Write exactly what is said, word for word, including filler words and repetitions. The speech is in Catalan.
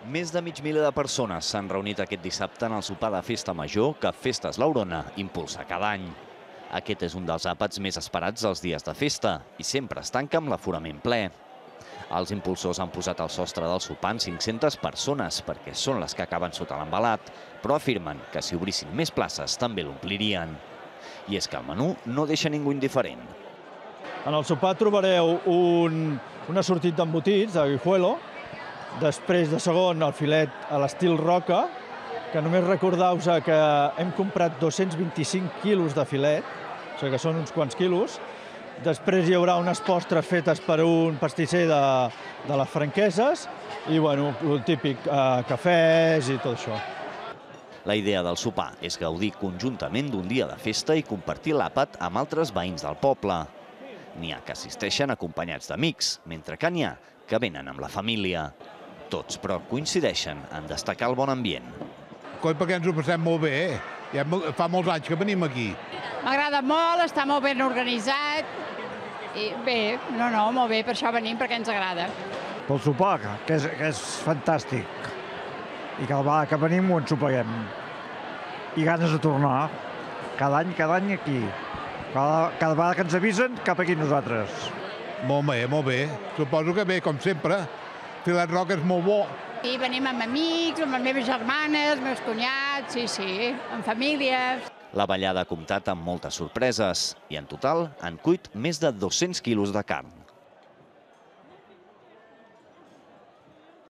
Més de mig miler de persones s'han reunit aquest dissabte en el sopar de festa major que Festes l'Aurona impulsa cada any. Aquest és un dels àpats més esperats dels dies de festa i sempre es tanca amb l'aforament ple. Els impulsors han posat al sostre del sopar cinc-centes persones perquè són les que acaben sota l'embalat, però afirmen que si obrissin més places també l'omplirien. I és que el menú no deixa ningú indiferent. En el sopar trobareu un, un assortit d'embotits, de guijuelo, després de segon el filet a l'estil roca, que només recordeu-vos que hem comprat dos-cents vint-i-cinc quilos de filet, o sigui que són uns quants quilos. Després hi haurà unes postres fetes per un pastisser de, de les franqueses i, bueno, el típic, eh, cafès i tot això. La idea del sopar és gaudir conjuntament d'un dia de festa i compartir l'àpat amb altres veïns del poble. N'hi ha que assisteixen acompanyats d'amics, mentre que n'hi ha que venen amb la família. Tots, però, coincideixen en destacar el bon ambient. Coi, perquè ens ho passem molt bé, eh? Ja fa molts anys que venim aquí. M'agrada molt, està molt ben organitzat. I bé, no, no, molt bé, per això venim, perquè ens agrada. Pel sopar, que és, que és fantàstic. I cada vegada que venim ho ensopeguem. I ganes de tornar. Cada any, cada any aquí. Cada, cada vegada que ens avisen, cap aquí nosaltres. Molt bé, molt bé. Suposo que bé, com sempre. Filet roca és molt bo. I venim amb amics, amb les meves germanes, els meus cunyats, sí, sí, amb famílies. La ballada ha comptat amb moltes sorpreses i en total han cuit més de dos-cents quilos de carn.